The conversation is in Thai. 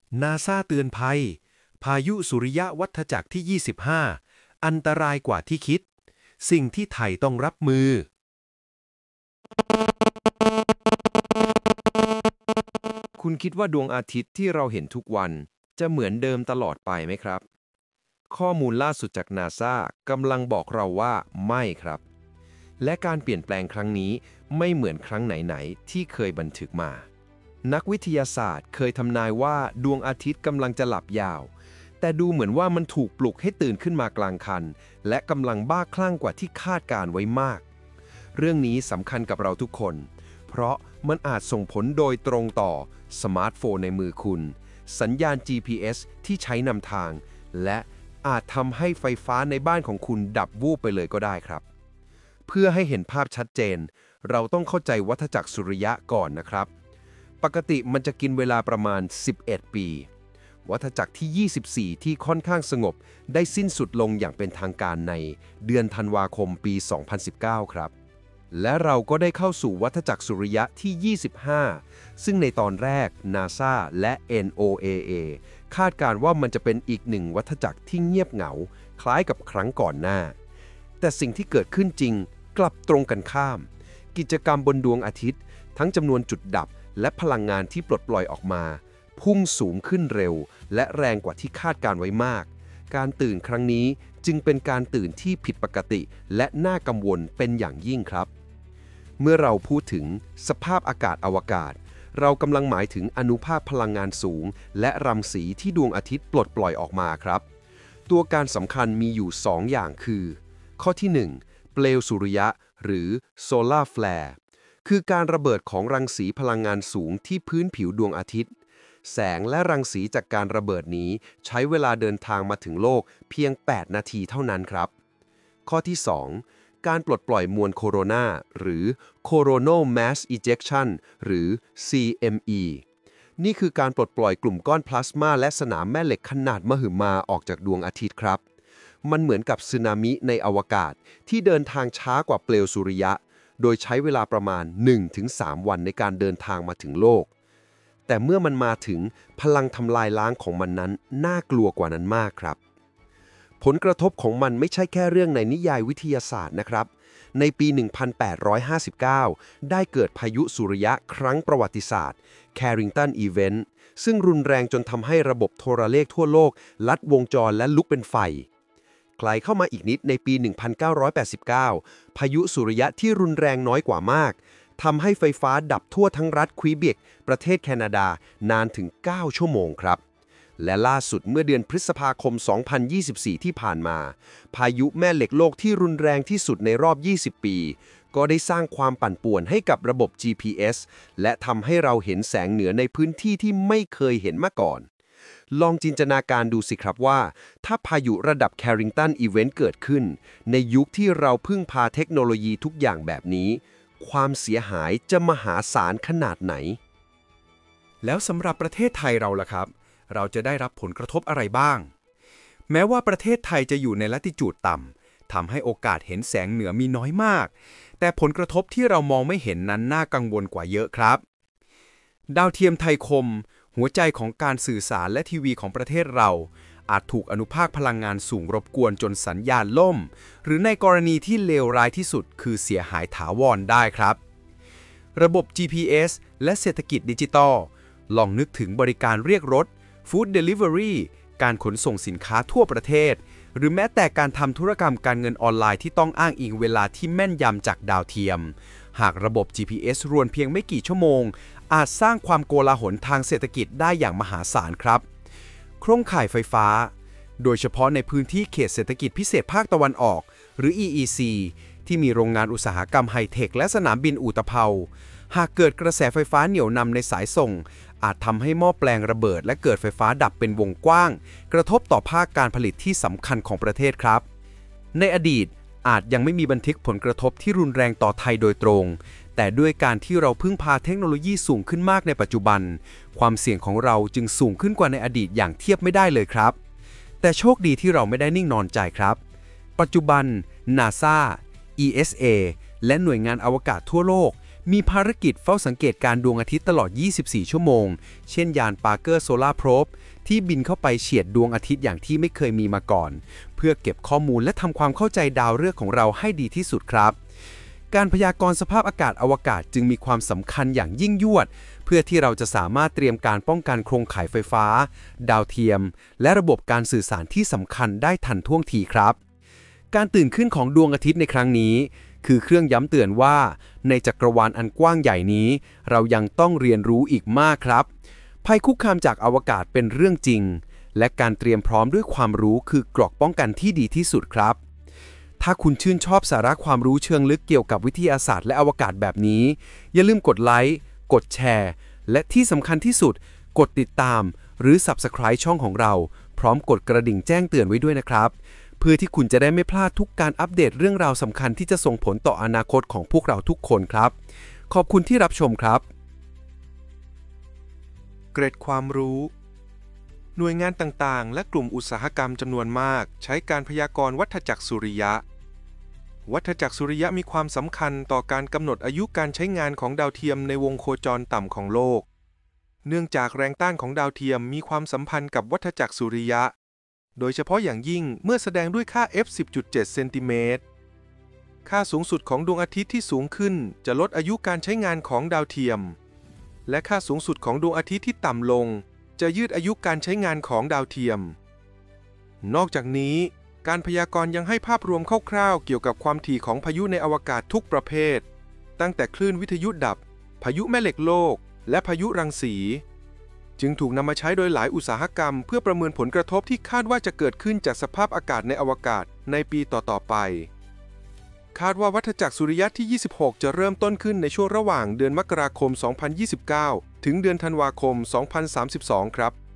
นาซาเตือนภัยพายุสุริยะวัฏจักรที่ 25 อันตรายกว่าที่คิด สิ่งที่ไทยต้องรับมือคุณคิดว่าดวงอาทิตย์ที่เราเห็นทุกวันจะเหมือนเดิมตลอดไปไหมครับข้อมูลล่าสุดจากนาซากำลังบอกเราว่าไม่ครับและการเปลี่ยนแปลงครั้งนี้ไม่เหมือนครั้งไหนๆที่เคยบันทึกมานักวิทยาศาสตร์เคยทำนายว่าดวงอาทิตย์กำลังจะหลับยาวแต่ดูเหมือนว่ามันถูกปลุกให้ตื่นขึ้นมากลางคันและกำลังบ้าคลั่งกว่าที่คาดการไว้มากเรื่องนี้สำคัญกับเราทุกคนเพราะมันอาจส่งผลโดยตรงต่อสมาร์ทโฟนในมือคุณสัญญาณ GPS ที่ใช้นำทางและอาจทำให้ไฟฟ้าในบ้านของคุณดับวูบไปเลยก็ได้ครับเพื่อให้เห็นภาพชัดเจนเราต้องเข้าใจวัฏจักรสุริยะก่อนนะครับปกติมันจะกินเวลาประมาณ11 ปีวัฏจักรที่ 24 ที่ค่อนข้างสงบได้สิ้นสุดลงอย่างเป็นทางการในเดือนธันวาคมปี 2019 ครับและเราก็ได้เข้าสู่วัฏจักรสุริยะที่ 25 ซึ่งในตอนแรก NASA และ NOAA คาดการณ์ว่ามันจะเป็นอีกหนึ่งวัฏจักรที่เงียบเหงาคล้ายกับครั้งก่อนหน้าแต่สิ่งที่เกิดขึ้นจริงกลับตรงกันข้ามกิจกรรมบนดวงอาทิตย์ทั้งจำนวนจุดดับและพลังงานที่ปลดปล่อยออกมาพุ่งสูงขึ้นเร็วและแรงกว่าที่คาดการไว้มากการตื่นครั้งนี้จึงเป็นการตื่นที่ผิดปกติและน่ากังวลเป็นอย่างยิ่งครับเมื่อเราพูดถึงสภาพอากาศอวกาศเรากำลังหมายถึงอานุภาคพลังงานสูงและรังสีที่ดวงอาทิตย์ปลดปล่อยออกมาครับตัวการสำคัญมีอยู่2 อย่างคือข้อที่ 1 เปลวสุริยะหรือ Solar Flare คือการระเบิดของรังสีพลังงานสูงที่พื้นผิวดวงอาทิตย์แสงและรังสีจากการระเบิดนี้ใช้เวลาเดินทางมาถึงโลกเพียง 8 นาทีเท่านั้นครับข้อที่ 2 การปลดปล่อยมวลโคโรนาหรือ Coronal Mass Ejection หรือ CME นี่คือการปลดปล่อยกลุ่มก้อนพลาสมาและสนามแม่เหล็กขนาดมหึมาออกจากดวงอาทิตย์ครับมันเหมือนกับสึนามิในอวกาศที่เดินทางช้ากว่าเปลวสุริยะโดยใช้เวลาประมาณ 1-3 วันในการเดินทางมาถึงโลกแต่เมื่อมันมาถึงพลังทำลายล้างของมันนั้นน่ากลัวกว่านั้นมากครับผลกระทบของมันไม่ใช่แค่เรื่องในนิยายวิทยาศาสตร์นะครับในปี 1859 ได้เกิดพายุสุริยะครั้งประวัติศาสตร์ Carrington Event ซึ่งรุนแรงจนทำให้ระบบโทรเลขทั่วโลกลัดวงจรและลุกเป็นไฟไกลเข้ามาอีกนิดในปี 1989 พายุสุริยะที่รุนแรงน้อยกว่ามากทำให้ไฟฟ้าดับทั่วทั้งรัฐควีเบกประเทศแคนาดานานถึง 9 ชั่วโมงครับและล่าสุดเมื่อเดือนพฤษภาคม 2024 ที่ผ่านมาพายุแม่เหล็กโลกที่รุนแรงที่สุดในรอบ 20 ปีก็ได้สร้างความปั่นป่วนให้กับระบบ GPS และทำให้เราเห็นแสงเหนือในพื้นที่ที่ไม่เคยเห็นมาก่อนลองจินตนาการดูสิครับว่าถ้าพายุระดับ Carrington Event เกิดขึ้นในยุคที่เราพึ่งพาเทคโนโลยีทุกอย่างแบบนี้ความเสียหายจะมหาศาลขนาดไหนแล้วสำหรับประเทศไทยเราล่ะครับเราจะได้รับผลกระทบอะไรบ้างแม้ว่าประเทศไทยจะอยู่ในลัติจูดต่ำทำให้โอกาสเห็นแสงเหนือมีน้อยมากแต่ผลกระทบที่เรามองไม่เห็นนั้นน่ากังวลกว่าเยอะครับดาวเทียมไทยคมหัวใจของการสื่อสารและทีวีของประเทศเราอาจถูกอนุภาคพลังงานสูงรบกวนจนสัญญาณล่มหรือในกรณีที่เลวร้ายที่สุดคือเสียหายถาวรได้ครับระบบ GPS และเศรษฐกิจดิจิทัลลองนึกถึงบริการเรียกรถ Food Delivery การขนส่งสินค้าทั่วประเทศหรือแม้แต่การทำธุรกรรมการเงินออนไลน์ที่ต้องอ้างอิงเวลาที่แม่นยำจากดาวเทียมหากระบบ GPS รวนเพียงไม่กี่ชั่วโมงอาจสร้างความโกลาหลทางเศรษฐกิจได้อย่างมหาศาลครับโครงข่ายไฟฟ้าโดยเฉพาะในพื้นที่เขตเศรษฐกิจพิเศษภาคตะวันออกหรือ EEC ที่มีโรงงานอุตสาหกรรมไฮเทคและสนามบินอู่ตะเภาหากเกิดกระแสไฟฟ้าเหนี่ยวนำในสายส่งอาจทำให้หม้อแปลงระเบิดและเกิดไฟฟ้าดับเป็นวงกว้างกระทบต่อภาคการผลิตที่สำคัญของประเทศครับในอดีตอาจยังไม่มีบันทึกผลกระทบที่รุนแรงต่อไทยโดยตรงแต่ด้วยการที่เราพึ่งพาเทคโนโลยีสูงขึ้นมากในปัจจุบันความเสี่ยงของเราจึงสูงขึ้นกว่าในอดีตอย่างเทียบไม่ได้เลยครับแต่โชคดีที่เราไม่ได้นิ่งนอนใจครับปัจจุบัน NASA ESA และหน่วยงานอวกาศทั่วโลกมีภารกิจเฝ้าสังเกตการดวงอาทิตย์ตลอด 24 ชั่วโมง เช่นยาน Parker Solar Probe ที่บินเข้าไปเฉียดดวงอาทิตย์อย่างที่ไม่เคยมีมาก่อน เพื่อเก็บข้อมูลและทำความเข้าใจดาวฤกษ์ของเราให้ดีที่สุดครับ การพยากรณ์สภาพอากาศอวกาศจึงมีความสำคัญอย่างยิ่งยวด เพื่อที่เราจะสามารถเตรียมการป้องกันโครงข่ายไฟฟ้า ดาวเทียม และระบบการสื่อสารที่สำคัญได้ทันท่วงทีครับ การตื่นขึ้นของดวงอาทิตย์ในครั้งนี้ คือเครื่องย้ำเตือนว่าในจักรวาลอันกว้างใหญ่นี้ เรายังต้องเรียนรู้อีกมากครับ ภัยคุกคามจากอวกาศเป็นเรื่องจริง และการเตรียมพร้อมด้วยความรู้คือกรอกป้องกันที่ดีที่สุดครับ ถ้าคุณชื่นชอบสาระความรู้เชิงลึกเกี่ยวกับวิทยาศาสตร์และอวกาศแบบนี้ อย่าลืมกดไลค์ กดแชร์ และที่สำคัญที่สุด กดติดตาม หรือ Subscribe ช่องของเรา พร้อมกดกระดิ่งแจ้งเตือนไว้ด้วยนะครับ เพื่อที่คุณจะได้ไม่พลาดทุกการอัปเดตเรื่องราวสำคัญที่จะส่งผลต่ออนาคตของพวกเราทุกคนครับ ขอบคุณที่รับชมครับเกร็ดความรู้ หน่วยงานต่างๆ และกลุ่มอุตสาหกรรมจำนวนมากใช้การพยากรณ์วัฏจักรสุริยะ วัฏจักรสุริยะมีความสำคัญต่อการกำหนดอายุการใช้งานของดาวเทียมในวงโคจรต่ำของโลก เนื่องจากแรงต้านของดาวเทียมมีความสัมพันธ์กับวัฏจักรสุริยะ โดยเฉพาะอย่างยิ่งเมื่อแสดงด้วยค่า f 10.7 เซนติเมตร ค่าสูงสุดของดวงอาทิตย์ที่สูงขึ้นจะลดอายุการใช้งานของดาวเทียม และค่าสูงสุดของดวงอาทิตย์ที่ต่ำลงจะยืดอายุการใช้งานของดาวเทียม นอกจากนี้การพยากรณ์ยังให้ภาพรวมคร่าวๆเกี่ยวกับความถี่ของพายุในอวกาศทุกประเภท ตั้งแต่คลื่นวิทยุดับ พายุแม่เหล็กโลก และพายุรังสี จึงถูกนำมาใช้โดยหลายอุตสาหกรรมเพื่อประเมินผลกระทบที่คาดว่าจะเกิดขึ้นจากสภาพอากาศในอวกาศในปีต่อๆไป คาดว่าวัฏจักรสุริยะที่ 26 จะเริ่มต้นขึ้นในช่วงระหว่างเดือนมกราคม 2029 ถึงเดือนธันวาคม 2032 ครับ